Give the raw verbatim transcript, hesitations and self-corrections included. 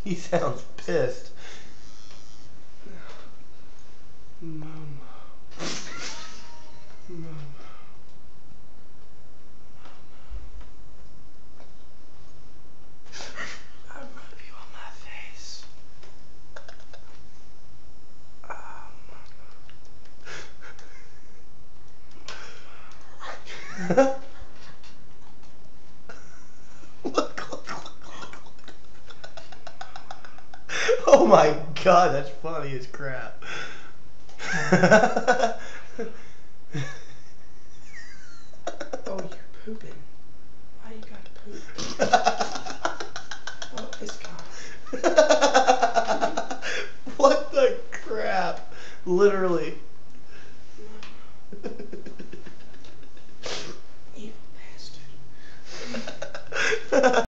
He sounds pissed. Momo. Momo. I rub you on my face. Oh, Oh my god, that's funny as crap. oh, you're pooping. Why you gotta poop? Oh, it's gone. What the crap? Literally. You bastard.